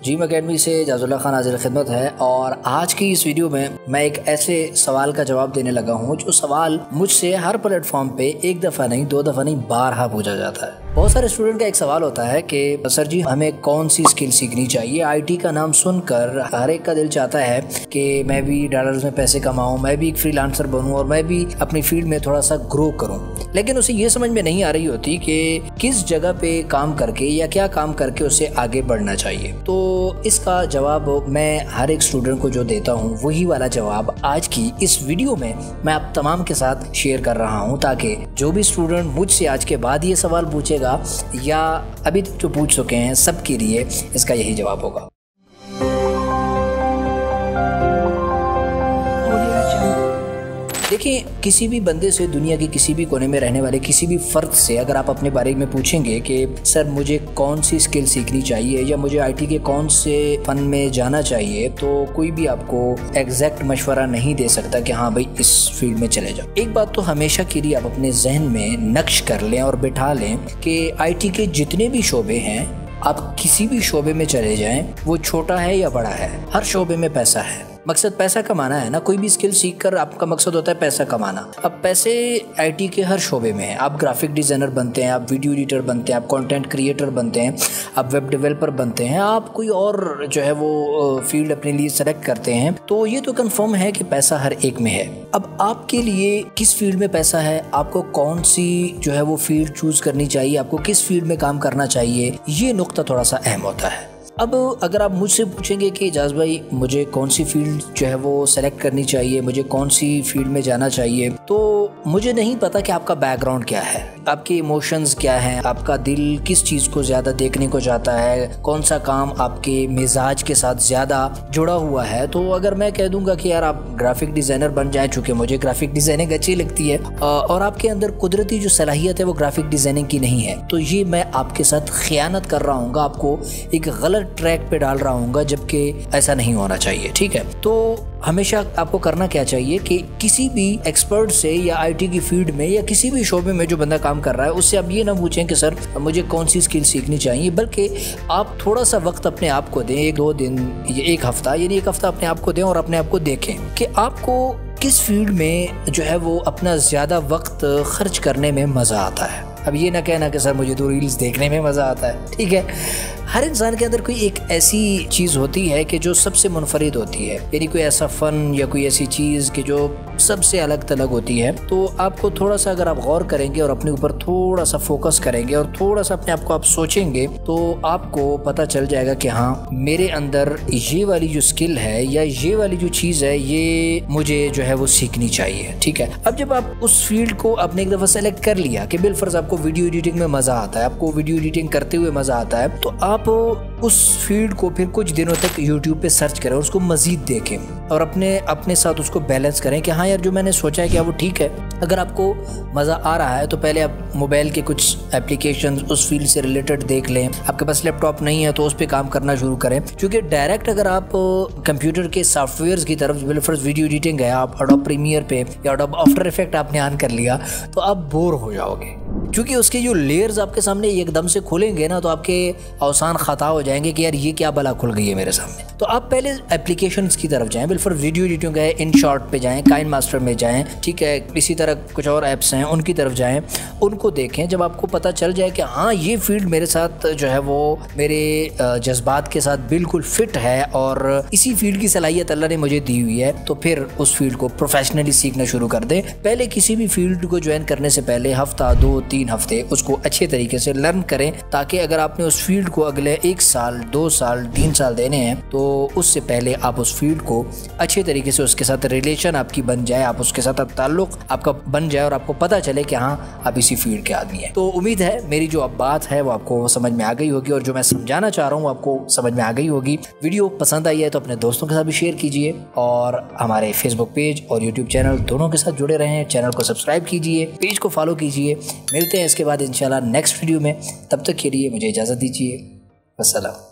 Gym academy से जाजुल्ला खान हाजिर खिदमत है और आज की इस वीडियो में मैं एक ऐसे सवाल का जवाब देने लगा हूँ जो सवाल मुझसे हर प्लेटफॉर्म पे एक दफ़ा नहीं, दो दफ़ा नहीं, बारहा पूछा जाता है। बहुत सारे स्टूडेंट का एक सवाल होता है कि सर जी हमें कौन सी स्किल सीखनी चाहिए। आईटी का नाम सुनकर हर एक का दिल चाहता है कि मैं भी डॉलर्स में पैसे कमाऊं, मैं भी एक फ्रीलांसर बनूं और मैं भी अपनी फील्ड में थोड़ा सा ग्रो करूं, लेकिन उसे ये समझ में नहीं आ रही होती कि किस जगह पे काम करके या क्या काम करके उसे आगे बढ़ना चाहिए। तो इसका जवाब मैं हर एक स्टूडेंट को जो देता हूँ वही वाला जवाब आज की इस वीडियो में मैं आप तमाम के साथ शेयर कर रहा हूँ, ताकि जो भी स्टूडेंट मुझसे आज के बाद ये सवाल पूछेगा या अभी तक जो पूछ चुके हैं सबके लिए इसका यही जवाब होगा। देखिए, किसी भी बंदे से, दुनिया के किसी भी कोने में रहने वाले किसी भी फर्द से अगर आप अपने बारे में पूछेंगे कि सर मुझे कौन सी स्किल सीखनी चाहिए या मुझे आईटी के कौन से फन में जाना चाहिए, तो कोई भी आपको एग्जैक्ट मशवरा नहीं दे सकता कि हाँ भाई इस फील्ड में चले जाओ। एक बात तो हमेशा के लिए आप अपने जहन में नक्श कर लें और बिठा लें कि आईटी के जितने भी शोबे हैं, आप किसी भी शोबे में चले जाएं, वो छोटा है या बड़ा है, हर शोबे में पैसा है। मकसद पैसा कमाना है ना। कोई भी स्किल सीख कर आपका मकसद होता है पैसा कमाना। अब पैसे आईटी के हर शोबे में है। आप ग्राफिक डिज़ाइनर बनते हैं, आप वीडियो एडिटर बनते हैं, आप कंटेंट क्रिएटर बनते हैं, आप वेब डेवलपर बनते हैं, आप कोई और जो है वो फील्ड अपने लिए सेलेक्ट करते हैं, तो ये तो कंफर्म है कि पैसा हर एक में है। अब आपके लिए किस फील्ड में पैसा है, आपको कौन सी जो है वो फील्ड चूज करनी चाहिए, आपको किस फील्ड में काम करना चाहिए, ये नुक्ता थोड़ा सा अहम होता है। अब अगर आप मुझसे पूछेंगे कि एजाज भाई मुझे कौन सी फील्ड जो है वो सेलेक्ट करनी चाहिए, मुझे कौन सी फील्ड में जाना चाहिए, तो मुझे नहीं पता कि आपका बैकग्राउंड क्या है, आपके इमोशंस क्या हैं, आपका दिल किस चीज़ को ज़्यादा देखने को जाता है, कौन सा काम आपके मिजाज के साथ ज़्यादा जुड़ा हुआ है। तो अगर मैं कह दूंगा कि यार आप ग्राफिक डिज़ाइनर बन जाए, चूँकि मुझे ग्राफिक डिज़ाइनिंग अच्छी लगती है और आपके अंदर कुदरती जो सलाहियत है वो ग्राफिक डिज़ाइनिंग की नहीं है, तो ये मैं आपके साथ खयानत कर रहा हूँ, आपको एक गलत ट्रैक पे डाल रहा हूँ, जबकि ऐसा नहीं होना चाहिए। ठीक है, तो हमेशा आपको करना क्या चाहिए कि किसी भी एक्सपर्ट से या आईटी की फील्ड में या किसी भी शोबे में जो बंदा काम कर रहा है उससे आप ये ना पूछें कि सर मुझे कौन सी स्किल सीखनी चाहिए, बल्कि आप थोड़ा सा वक्त अपने आप को दें, एक दो दिन या एक हफ्ता, यानी एक हफ्ता अपने आप को दें और अपने आप को देखें कि आपको किस फील्ड में जो है वो अपना ज़्यादा वक्त खर्च करने में मज़ा आता है। अब ये ना कहना कि सर मुझे तो रील्स देखने में मज़ा आता है। ठीक है, हर इंसान के अंदर कोई एक ऐसी चीज़ होती है कि जो सबसे मुनफरिद होती है, यानी कोई ऐसा फ़न या कोई ऐसी चीज़ कि जो सबसे अलग थलग होती है। तो आपको थोड़ा सा अगर आप गौर करेंगे और अपने ऊपर थोड़ा सा फोकस करेंगे और थोड़ा सा अपने आप को आप सोचेंगे, तो आपको पता चल जाएगा कि हाँ मेरे अंदर ये वाली जो स्किल है या ये वाली जो चीज़ है ये मुझे जो है वो सीखनी चाहिए। ठीक है, अब जब आप उस फील्ड को आपने एक दफ़ा सेलेक्ट कर लिया कि बिलफर्ज आपको वीडियो एडिटिंग में मज़ा आता है, आपको वीडियो एडिटिंग करते हुए मज़ा आता है, तो आप उस फील्ड को फिर कुछ दिनों तक यूट्यूब पे सर्च करें, उसको मज़ीद देखें और अपने साथ उसको बैलेंस करें कि हाँ यार जो मैंने सोचा है क्या वो ठीक है। अगर आपको मज़ा आ रहा है तो पहले आप मोबाइल के कुछ एप्लीकेशन उस फील्ड से रिलेटेड देख लें। आपके पास लैपटॉप नहीं है तो उस पर काम करना शुरू करें, क्योंकि डायरेक्ट अगर आप कंप्यूटर के सॉफ्टवेयर की तरफ बिलफर्ज वीडियो एडिटिंग है, आप एडोब प्रीमियर पे या एडोब आफ्टर इफेक्ट आपने ऑन कर लिया, तो आप बोर हो जाओगे, क्योंकि उसके जो लेयर्स आपके सामने एकदम से खुलेंगे ना तो आपके औसान ख़ता हो जाएंगे कि यार ये क्या बला खुल गई है मेरे सामने। तो आप पहले एप्लीकेशंस की तरफ जाएं, बिल्कुल वीडियो एडिटिंग है, इन शॉर्ट पे जाएं, काइन मास्टर में जाएं, ठीक है, इसी तरह कुछ और ऐप्स हैं उनकी तरफ जाएं, उनको देखें। जब आपको पता चल जाए कि हाँ ये फील्ड मेरे साथ जो है वो मेरे जज्बात के साथ बिल्कुल फिट है और इसी फील्ड की सलाहियत अल्लाह ने मुझे दी हुई है, तो फिर उस फील्ड को प्रोफेशनली सीखना शुरू कर दें। पहले किसी भी फील्ड को ज्वाइन करने से पहले हफ्ता 2-3 हफ्ते उसको अच्छे तरीके से लर्न करें, ताकि अगर आपने उस फील्ड को अगले 1 साल 2 साल 3 साल देने हैं तो उससे पहले आप उस फील्ड को अच्छे तरीके से उसके साथ रिलेशन आपकी बन जाए, आप उसके साथ ताल्लुक आपका बन जाए और आपको पता चले कि हाँ आप इसी फील्ड के आदमी हैं। तो उम्मीद है मेरी जो अब बात है वो आपको समझ में आ गई होगी और जो मैं समझाना चाह रहा हूँ आपको समझ में आ गई होगी। वीडियो पसंद आई है तो अपने दोस्तों के साथ भी शेयर कीजिए और हमारे फेसबुक पेज और यूट्यूब चैनल दोनों के साथ जुड़े रहें। चैनल को सब्सक्राइब कीजिए, पेज को फॉलो कीजिए। मिलते हैं इसके बाद इंशाल्लाह नेक्स्ट वीडियो में, तब तक के लिए मुझे इजाज़त दीजिए। अस्सलाम।